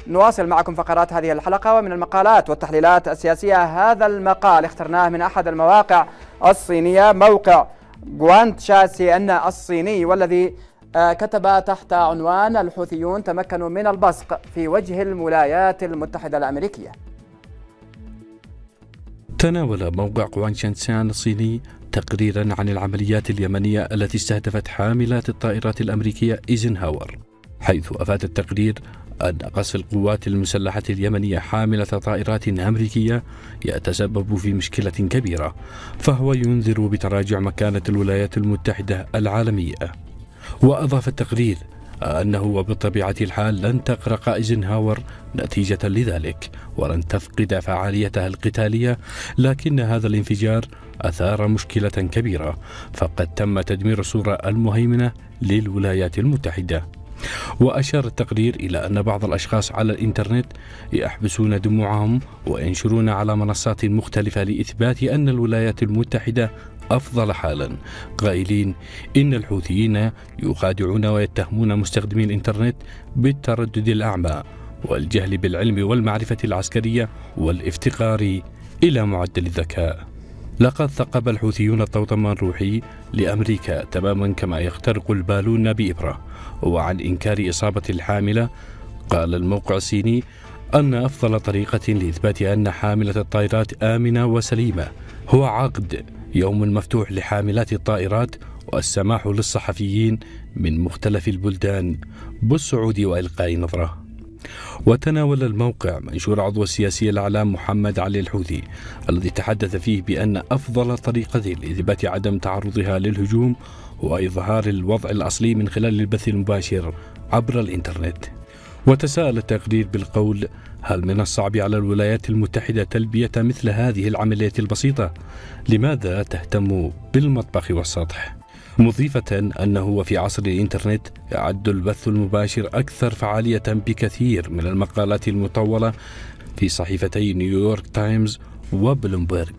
نواصل معكم فقرات هذه الحلقة، ومن المقالات والتحليلات السياسية هذا المقال اخترناه من أحد المواقع الصينية، موقع جوانتشاسي أن الصيني، والذي كتب تحت عنوان: الحوثيون تمكنوا من البصق في وجه الولايات المتحدة الأمريكية. تناول موقع جوانتشاسي الصيني تقريرا عن العمليات اليمنية التي استهدفت حاملات الطائرات الأمريكية إيزنهاور، حيث أفاد التقرير أن قصف القوات المسلحة اليمنية حاملة طائرات أمريكية يتسبب في مشكلة كبيرة، فهو ينذر بتراجع مكانة الولايات المتحدة العالمية. وأضاف التقرير أنه وبطبيعة الحال لن تغرق إيزنهاور نتيجة لذلك ولن تفقد فعاليتها القتالية، لكن هذا الانفجار أثار مشكلة كبيرة، فقد تم تدمير الصورة المهيمنة للولايات المتحدة. وأشار التقرير إلى أن بعض الأشخاص على الإنترنت يحبسون دموعهم وينشرون على منصات مختلفة لإثبات أن الولايات المتحدة أفضل حالا، قائلين إن الحوثيين يخادعون ويتهمون مستخدمي الإنترنت بالتردد الأعمى والجهل بالعلم والمعرفة العسكرية والافتقار إلى معدل الذكاء. لقد ثقب الحوثيون الطوطم الروحي لأمريكا تماما كما يخترق البالون بإبرة. وعن إنكار إصابة الحاملة، قال الموقع الصيني أن أفضل طريقة لإثبات أن حاملة الطائرات آمنة وسليمة هو عقد يوم مفتوح لحاملات الطائرات والسماح للصحفيين من مختلف البلدان بالصعود وإلقاء نظرة. وتناول الموقع منشور عضو السياسي الإعلام محمد علي الحوثي، الذي تحدث فيه بأن أفضل طريقة لإثبات عدم تعرضها للهجوم هو إظهار الوضع الأصلي من خلال البث المباشر عبر الإنترنت. وتساءل التقرير بالقول: هل من الصعب على الولايات المتحدة تلبية مثل هذه العملية البسيطة؟ لماذا تهتم بالمطبخ والسطح؟ مضيفة أنه وفي عصر الإنترنت يعد البث المباشر أكثر فعالية بكثير من المقالات المطولة في صحيفتي نيويورك تايمز وبلومبرغ.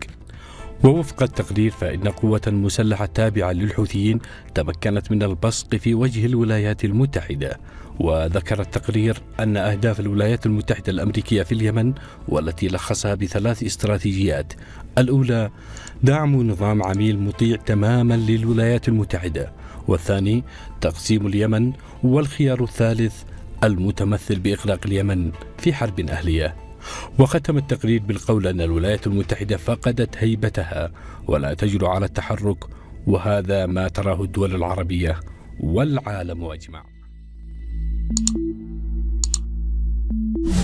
ووفق التقرير فإن قوة مسلحة تابعة للحوثيين تمكنت من البصق في وجه الولايات المتحدة. وذكر التقرير أن أهداف الولايات المتحدة الأمريكية في اليمن، والتي لخصها بثلاث استراتيجيات: الأولى دعم نظام عميل مطيع تماما للولايات المتحدة، والثاني تقسيم اليمن، والخيار الثالث المتمثل بإغراق اليمن في حرب أهلية. وختم التقرير بالقول أن الولايات المتحدة فقدت هيبتها ولا تجرؤ على التحرك، وهذا ما تراه الدول العربية والعالم أجمع.